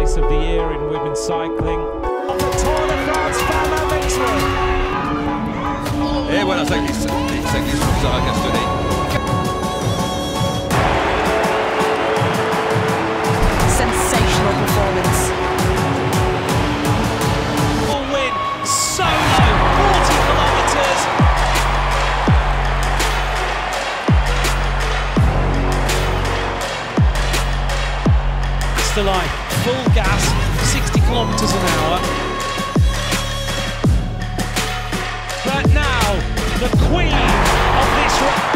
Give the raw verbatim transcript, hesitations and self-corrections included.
race of the year in women's cycling. On the Tour de France Femmes, avec. Et voilà, ça glisse, ça glisse pour Sarah Castanet. Sensational performance. Full win, solo, forty kilometres. It's the line, full gas, sixty kilometres an hour. But now, the queen of this race.